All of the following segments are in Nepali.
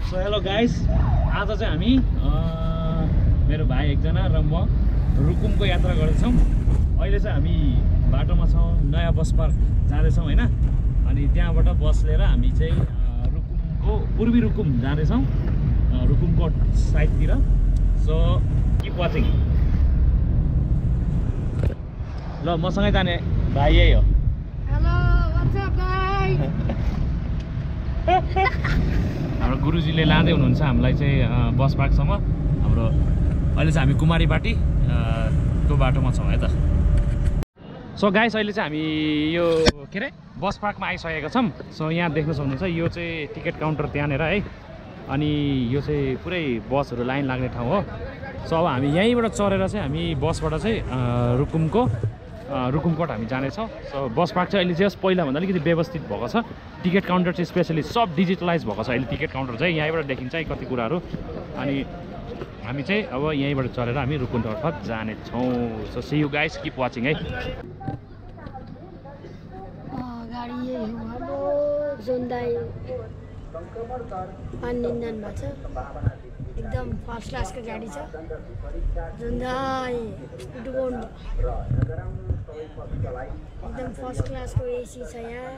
सो हेलो गाइस, आज चाहिँ हामी मेरो भाइ एकजना र म रुकुमको यात्रा गर्दैछौँ। अहिले चाहिँ हामी बाटोमा छौँ, नयाँ बस पार्क जाँदैछौँ होइन। अनि त्यहाँबाट बस लिएर हामी चाहिँ रुकुमको पूर्वी रुकुम जाँदैछौँ, रुकुमको साइडतिर। So keep watching. ल मसँगै जाने भाइ यही हो। Hello, what's up guys. हाम्रो गुरुजीले लाँदै हुनुहुन्छ हामीलाई चाहिँ बस पार्कसम्म। हाम्रो अहिले चाहिँ हामी कुमारीपाटी को बाटोमा छौँ है त। सो गाइस, अहिले चाहिँ हामी यो के अरे बस पार्कमा आइसकेका छौँ। सो यहाँ देख्न सक्नुहुन्छ, यो चाहिँ टिकट काउन्टर त्यहाँनिर है। अनि यो चाहिँ पुरै बसहरू लाइन लाग्ने ठाउँ हो। सो अब हामी यहीँबाट चढेर चाहिँ हामी बसबाट चाहिँ रुकुमकोट हामी जानेछौँ। सो बस पार्क चाहिँ अहिले जस्ट पहिलाभन्दा अलिकति व्यवस्थित भएको छ। टिकट काउन्टर चाहिँ स्पेसली सब डिजिटलाइज भएको छ अहिले टिकट काउन्टर चाहिँ। यहीँबाट देखिन्छ है कति कुराहरू। अनि हामी चाहिँ अब यहीँबाट चढेर हामी रुकुमतर्फ जानेछौँ। So see you guys, keep watching है। गाडी यही हो। हाम्रो जोन्दाई पानी इन्जन भएको छ, एकदम फर्स्ट क्लासको गाडी छ। जोन्दाई एकदम फर्स्ट क्लासको एसी छ यहाँ।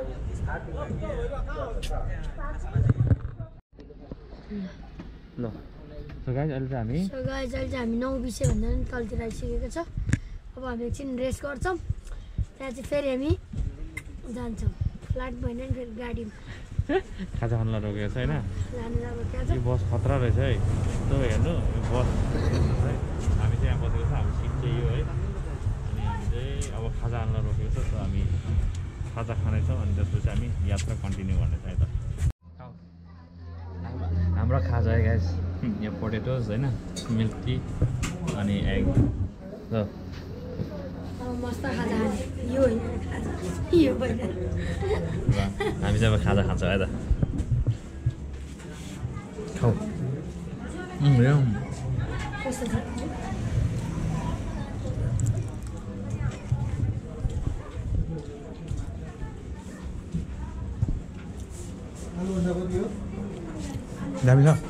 ल सो गाइस, अहिले चाहिँ हामी 9:20 भन्दा पनि तलतिर आइसकेको छ। अब हामी एकछिन रेस्ट गर्छौँ, त्यहाँ चाहिँ फेरि हामी जान्छौँ। फ्लाइट भएन नि फेरि गाडीमा खाजा खानलाई रोकेको छ होइन। यो बस खतरा रहेछ है। तपाईँ हेर्नु, यो बस है। हामी चाहिँ यहाँ बसेको छ, हाम्रो सिट चाहिँ यो है। अनि हामी चाहिँ अब खाजा खानलाई रोकेको छ। सो हामी खाजा खानेछौँ अनि त्यसपछि हामी यात्रा कन्टिन्यू गर्नेछ है त। हाम्रो खाजा है गाइस, यहाँ पोटेटोज होइन, मिल्क टी अनि एग। ल मस्त खाजा खाने यो होइन, खाजा यो होइन। हामी चाहिँ अब खाजा खान्छौँ है त। खाऊ। कस्तो छ? दामी छ।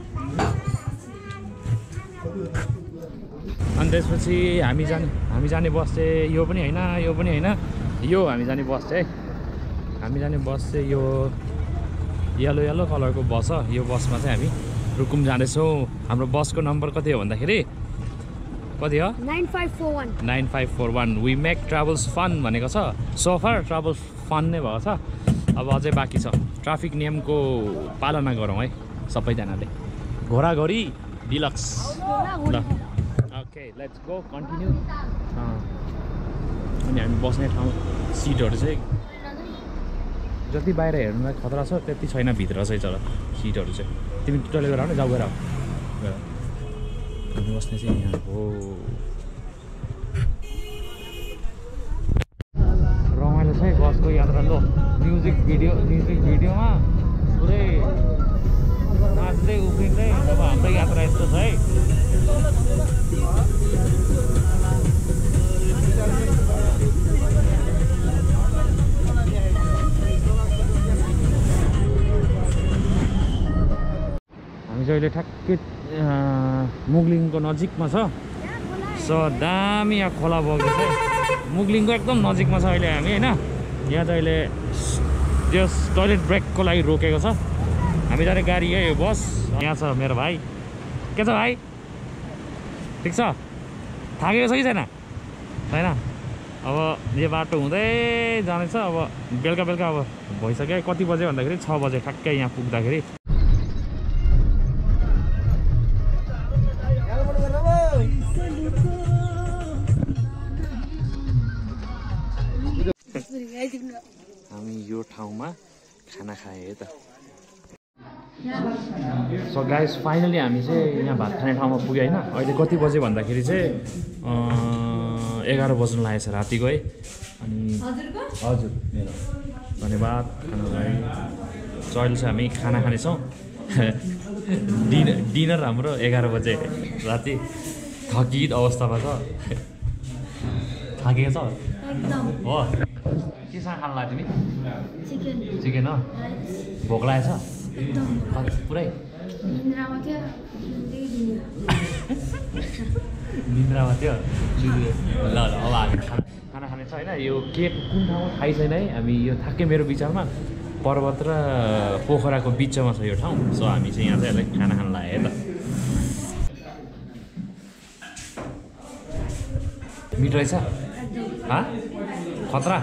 अनि त्यसपछि हामी जाने बस चाहिँ यो पनि होइन, यो पनि होइन, यो हामी जाने बस चाहिँ यो येलो कलरको बस हो। यो बसमा चाहिँ हामी रुकुम जाँदैछौँ। हाम्रो बसको नम्बर कति हो भन्दाखेरि कति हो? 9541। वी मेक ट्राभल्स फन भनेको छ। सो फार ट्राभल फन नै भएको छ। अब अझै बाँकी छ। ट्राफिक नियमको पालना गरौँ है सबैजनाले। घोराघोरी डिलक्स। ल ओके, लेट्स गो कन्टिन्यू। अनि हामी बस्ने ठाउँ सिटहरू चाहिँ जति बाहिर हेर्नुलाई खतरा छ त्यति छैन भित्र चाहिँ। तर सिटहरू चाहिँ तिमी टोइलेट गएर आउनु, जाऊ गएर आऊ। हामी बस्ने चाहिँ यहाँ हो। रमाइलो छ है बसको यात्रा। लो म्युजिक भिडियोमा पुरै नाच्दै उफ्रिँदै अब हाम्रो यात्रा यस्तो छ है। हामी चाहिँ अहिले ठ्याक्कै मुगलिङको नजिकमा छ। सो दामी यहाँ खोला बग्दैछ है। मुगलिङको एकदम नजिकमा छ अहिले हामी होइन। यहाँ चाहिँ अहिले जस टोइलेट ब्रेकको लागि रोकेको छ। हामी जाने गाडी है यो बस। यहाँ छ मेरो भाइ। के छ भाइ, ठिक छ? थाकेको छ कि छैन? अब यो बाटो हुँदै जानेछ। अब बेलुका अब भइसक्यो। कति बजे भन्दाखेरि 6 बजे ठ्याक्कै यहाँ पुग्दाखेरि। हामी यो ठाउँमा खाना खाएँ है त। सो गाइस, फाइनली हामी चाहिँ यहाँ भात खाने ठाउँमा पुग्यो होइन। अहिले कति बजे भन्दाखेरि चाहिँ 11 बज्नु लागेको छ रातिको है। अनि हजुर मेरो धन्यवाद खानालाई। सो अहिले चाहिँ हामी खाना खानेछौँ। डिनर हाम्रो 11 बजे राति। थकित अवस्थामा छ। थाकेको छ हो। केसँग खान लाग्यो तिमी? चिकन हो। भोक लागेको छ पुरै? निन्द्रामा थियो ल अब हामी खाना खाने छ होइन यो के कुन ठाउँमा थाहै छैन है हामी यो ठ्याक्कै मेरो विचारमा पर्वत र पोखराको बिचमा छ यो ठाउँ सो हामी चाहिँ यहाँ चाहिँ यसलाई खाना खान लाग्यो है त मिठो रहेछ खतरा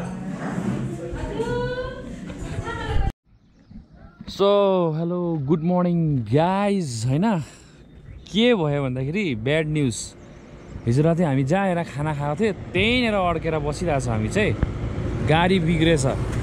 so hello good morning guys होइन के भयो भन्दाखेरि ब्याड न्युज हिजो राति हामी जहाँ हेर खाना खाएको थियो त्यहीँनिर अड्केर बसिरहेको छ हामी चाहिँ गाडी बिग्रेछ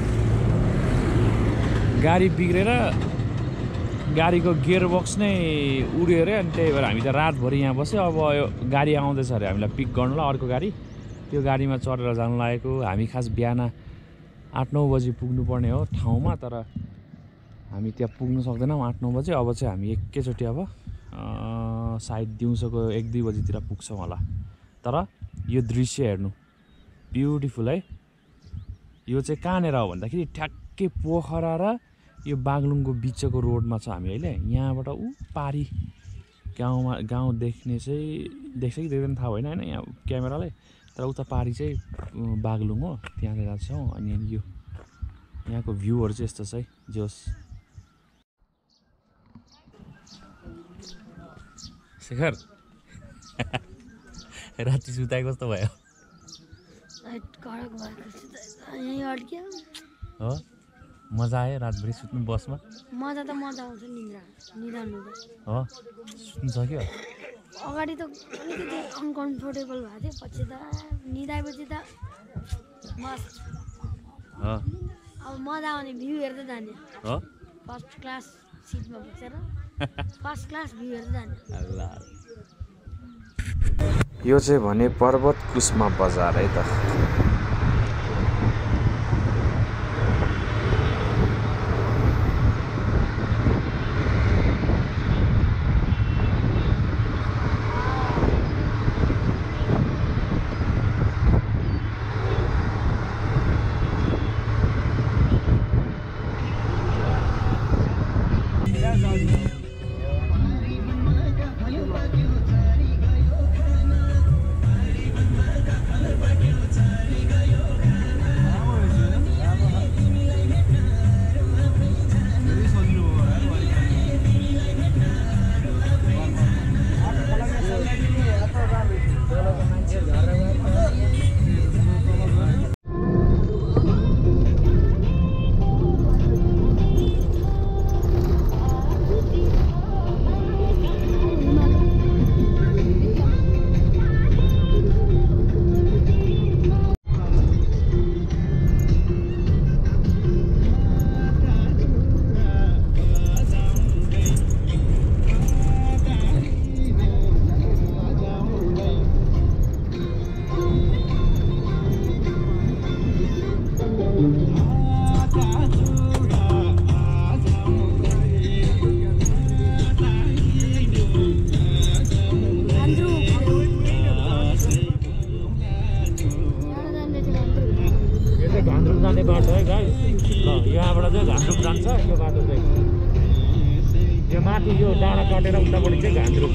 गाडी बिग्रेर गाडीको गियरबक्स नै उड्यो अरे अनि त्यही भएर हामी त रातभरि यहाँ बस्यो अब यो गाडी आउँदैछ अरे हामीलाई पिक गर्नुलाई अर्को गाडी त्यो गाडीमा चढेर जानु लागेको हामी खास बिहान 8-9 बजी पुग्नुपर्ने हो ठाउँमा तर हामी त्यहाँ पुग्नु सक्दैनौँ 8-9 बजे अब चाहिँ हामी एकैचोटि अब सायद दिउँसोको 1-2 बजीतिर पुग्छौँ होला तर यो दृश्य हेर्नु ब्युटिफुल है यो चाहिँ कहाँनिर हो भन्दाखेरि ठ्याक्कै पोखरा र यो बागलुङको बिचको रोडमा छ हामी अहिले यहाँबाट पारी गाउँ देख्ने चाहिँ देख्छ कि देख्दैन थाहा भएन होइन यहाँ क्यामेराले तर उता पारी चाहिँ बागलुङ हो त्यहाँ जान्छौँ अनि यो यहाँको भ्यूहरू चाहिँ यस्तो छ है जोस् शेखर राति सुताएको कस्तो भयो हो मजा आयो रातभरि सुत्नु बसमा मजा आउँछ निद्रा हो सुत्नु सक्यो अगाडि त अलिकति अनकम्फर्टेबल भएको थियो पछि त निदाएपछि त मस्त अब मजा आउने भ्यू हेर्दै जाने हो फर्स्ट क्लास सिटमा बसेर फर्स्ट क्लास भ्यू हेर्दै जाने यो चाहिँ भने पर्वत कुस्मा बजार है त यहाँबाट चाहिँ घान्द्रुक जान्छ यो बाटो चाहिँ यो माथि यो डाँडा कटेर उतापट्टि चाहिँ घान्द्रुक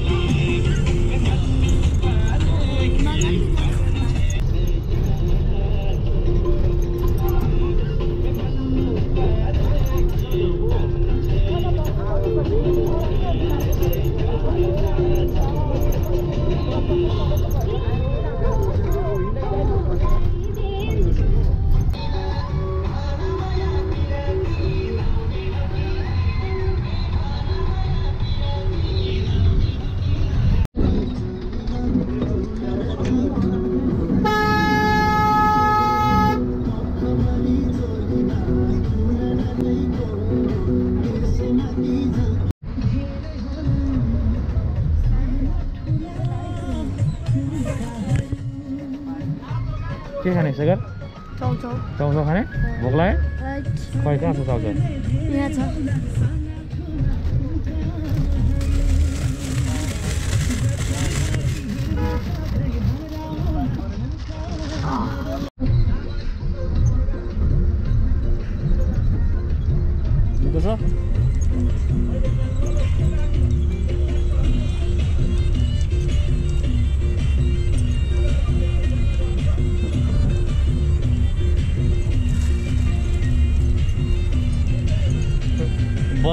के खाने सगर चाउचाउ खाने भोक लाग्यो खै कहाँ छ चाउचाउ यहाँ छ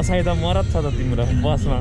दसैँ त मरत छ त तिम्रो बसमा।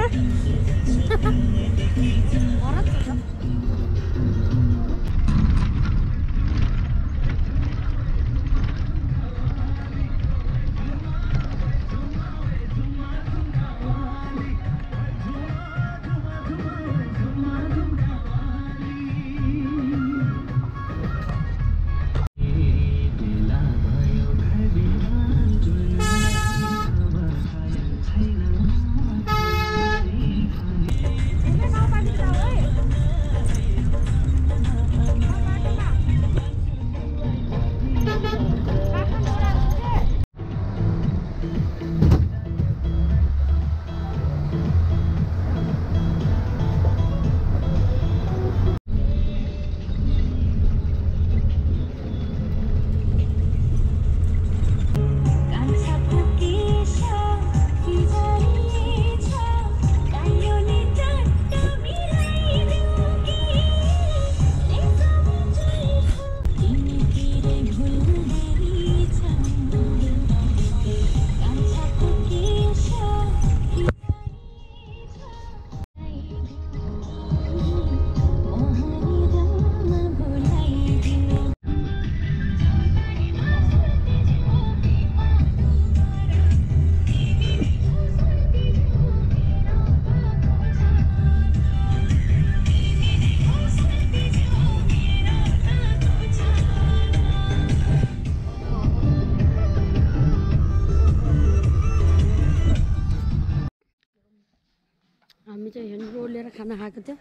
हामी चाहिँ हेर्नु रोड लिएर खाना खाएको थियो।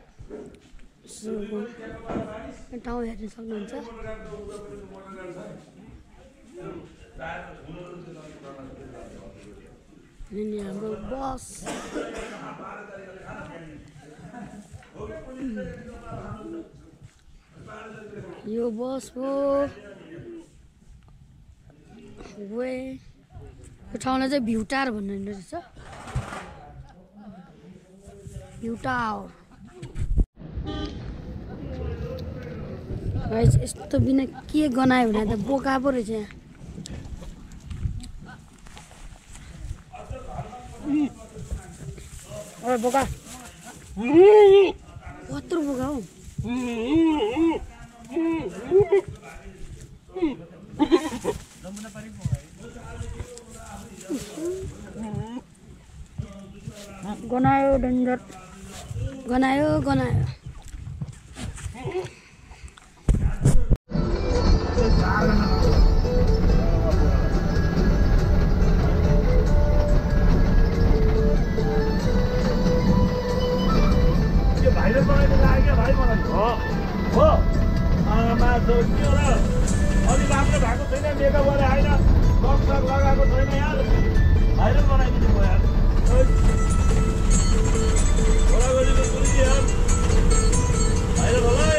ठाउँ हेर्न सक्नुहुन्छ। अनि हाम्रो बस यो बस हो। वे यो ठाउँलाई चाहिँ भ्युटार भन्ने रहेछ। भ्युटार यस्तो बिना के गनायो भने त बोका पो रहेछ यहाँ। ओए बोका कत्रो बोका हौ। गनायो डेन्जर गनायो गनायो। भाइले बनाइदिनु लाग्यो भाइ मलाई हो मासु के हो र अलि राम्रो भएको छैन मेकअप गरे होइन कक्सक लगाएको छैन यार भाइले बनाइदिनु भयो यार गोलागोलीको कुर्सी यार भाइले भलै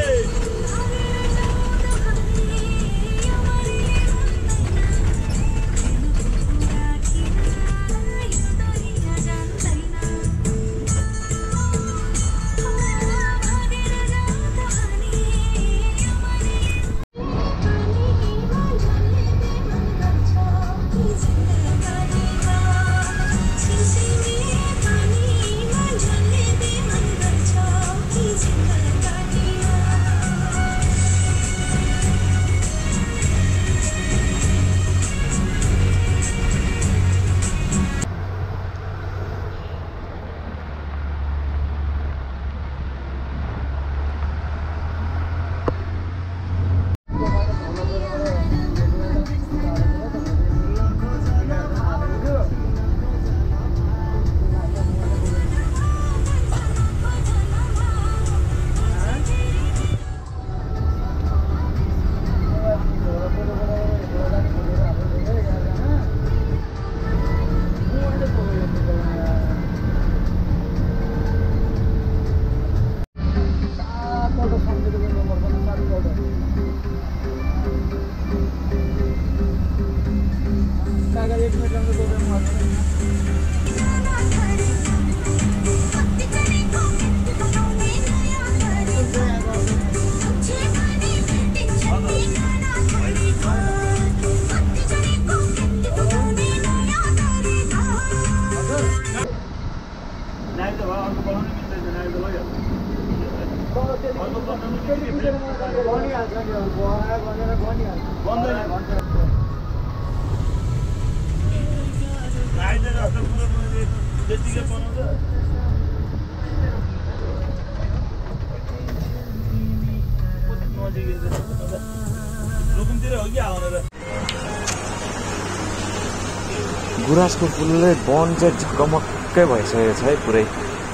गुराँसको फुलले वन चाहिँ झकमक्कै भइसकेको छ है पुरै।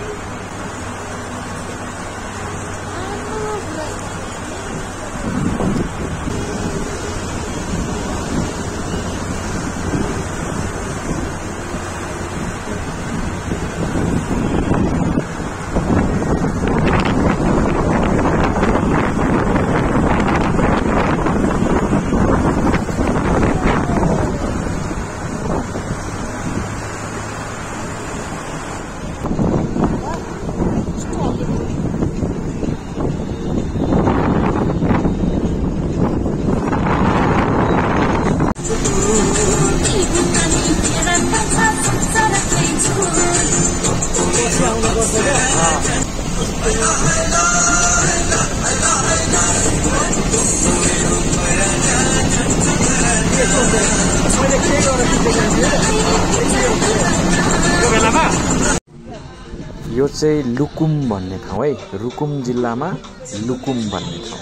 यो चाहिँ लुकुम भन्ने ठाउँ है, रुकुम जिल्लामा लुकुम भन्ने ठाउँ।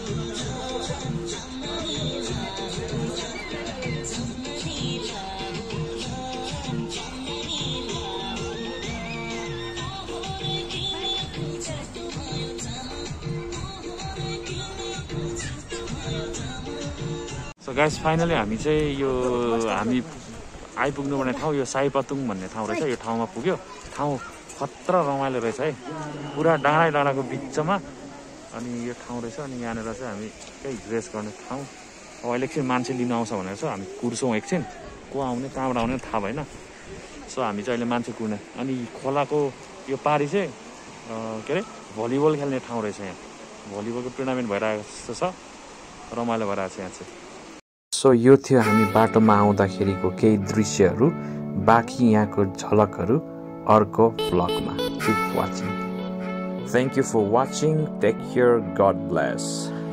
सो गाइस फाइनली हामी चाहिँ यो हामी आइपुग्नुपर्ने ठाउँ यो साइपतुङ भन्ने ठाउँ रहेछ। यो ठाउँमा पुग्यो। ठाउँ खतरा रमाइलो रहेछ है, पुरा डाँडा बिचमा अनि यो ठाउँ रहेछ। अनि यहाँनिर चाहिँ हामी केही रेस्ट गर्ने ठाउँ। अब अहिले एकछिन मान्छे लिन आउँछ भनेर चाहिँ हामी कुर्छौँ एकछिन। को आउने कहाँबाट आउने थाहा भएन। सो हामी चाहिँ अहिले मान्छे कुर्ने। अनि खोलाको यो पारी चाहिँ के अरे भलिबल खेल्ने ठाउँ रहेछ। यहाँ भलिबलको टुर्नामेन्ट भइरहेको जस्तो छ, रमाइलो भइरहेको छ यहाँ चाहिँ। सो यो थियो हामी बाटोमा आउँदाखेरिको केही दृश्यहरू। बाँकी यहाँको झलकहरू अर्को भ्लगमा। Keep watching. Thank you for watching. Take care. God bless.